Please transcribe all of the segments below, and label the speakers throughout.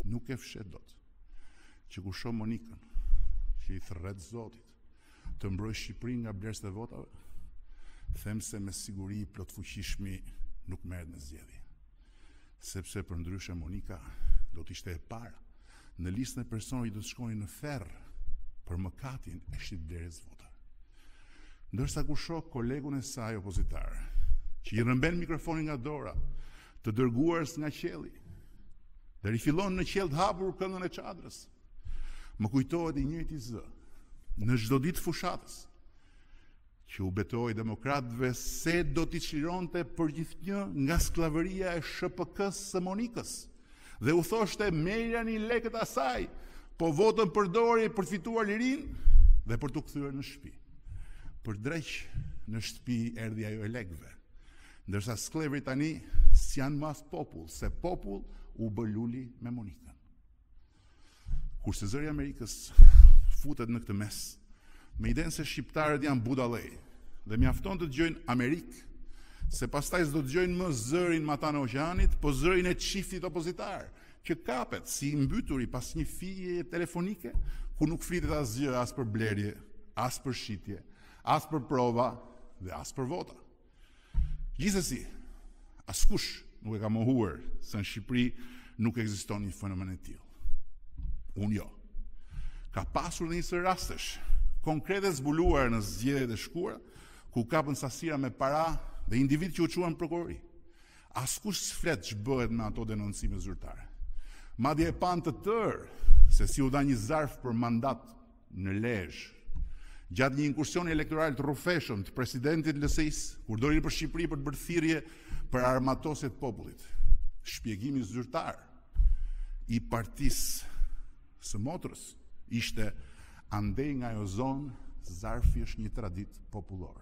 Speaker 1: nuk e fshet dot që kur shoh Monikën, që i thret Zotit, të mbroj Shqipërinë nga blerësit e votave, them se me siguri plot fuqishmi nuk merret në zgjedhje. Sepse për ndryshe Monika do të ishte e para në listën e personave që do të shkonin në ferr për mëkatin e shitblerjes votave. Ndërsa kur shoh kolegun e saj opozitar, që i rëmben mikrofonin nga dora, të dërguars nga qielli, dhe rifillon në qiell të hapur këngën e Çadrës, më kujtohet i njëjti zë në çdo ditë fushatës, që u betoi demokratëve se do t'i çlironte për gjithnjë nga skllavëria e SHPK-s së Monikës, dhe u thoshte merrani lekët asaj, po votën përdori për të fituar lirinë dhe për t'u kthyer në shtëpi. Për dreq në shtëpi erdhi ajo e lekëve, ndërsa sklevrit tani s'janë mas popull, se popull u bë luli me Monikën. Kurse zëri i Amerikës futet në këtë mes, me idenë se shqiptarët janë budallej dhe mjafton të dëgjojnë Amerikë, se pastaj s'do dëgjojnë më zërin matan e oqeanit, po zërin e çiftit opozitar, që kapet si i mbyturi pas një fije telefonike, ku nuk flitet asgjë as për blerje, as për shitje, as për prova dhe as për vota. Gjithsesi, askush nuk e ka mohuar se në Shqipëri nuk ekziston një fenomen e tillë. Unë jo. Ka pasur dhe një rastesh konkrete zbuluar në zgjedhjet e shkuara, ku kapën sasira me para dhe individ që u quan prokurori. Askush s'flet ç'bëhet me ato denoncime zyrtare. Madje e pan të tërë se si u dha një zarf për mandat në Lezhë gjatë një inkursioni elektoral të rrufeshëm të presidentit LSI-s, kur doli për Shqipëri për të bërë thirrje për armatosje të popullit. Shpjegimi zyrtar i partisë së motrës ishte andej nga ajo zonë zarfi është një traditë popullore.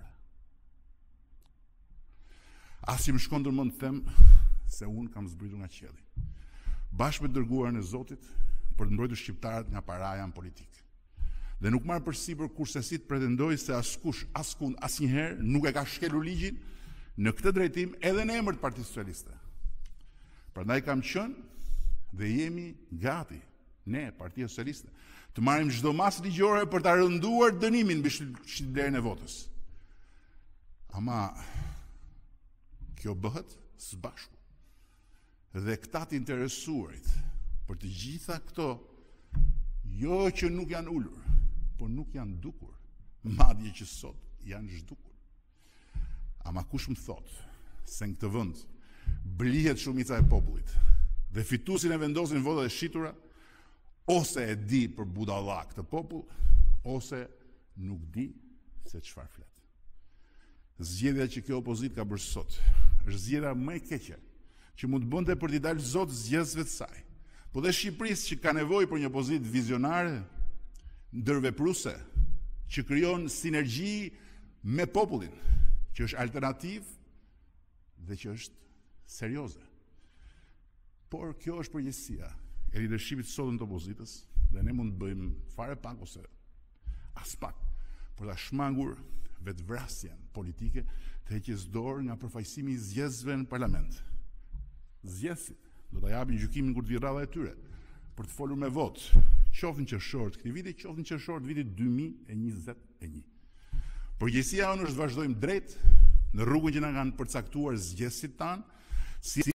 Speaker 1: As që më shkon ndërmend të them se unë kam zbritur nga qielli, bashkë me dërguarin e Zotit për të mbrojtur shqiptarët nga paraja në politikë. Dhe nuk marr përsipër kursesi të pretendoj se askush, askund, asnjëherë nuk e ka shkelur ligjin në këtë drejtim edhe në emër të Partisë Socialiste. Prandaj kam qenë dhe jemi gati, ne, Partia Socialiste, të marrim çdo masë ligjore për ta rënduar dënimin mbi shitblerjen e votës. Ama kjo bëhet së bashku. Dhe këta të interesuarit për të gjitha këto, jo që nuk janë ulur, por nuk janë dukur, madje që sot janë zhdukur. Ama kush më thot se në këtë vend blihet shumica e popullit dhe fituesin e vendosin votat e shitura, ose e di për budallak të popull, ose nuk di se çfarë flet. Zgjedhja që kjo opozit ka bërë sot është zgjedhja më e keqe që mund të bënte për t'i dalë zot zgjedhësve të saj. Po dhe Shqipërisë që ka nevojë për një opozit vizionare, ndërvepruese, që krijon sinergji me popullin, që është alternativ dhe që është serioze. Por kjo është përgjegjësia e leadershipit sotëm të opozitës, dhe ne mund të bëjmë fare pak ose as pak për ta shmangur vetvrasjen politike të heqjes dorë nga përfaqësimi i zgjedhësve në parlament. Zgjedhësit do ta japin gjykimin kur të vi rradha e tyre për të folur me votë, qoftë në qershor të këtij viti, qoftë në qershor të vitit 2021. Përgjegjësia jonë është të vazhdojmë drejt në rrugën që na kanë përcaktuar zgjedhësit tanë, si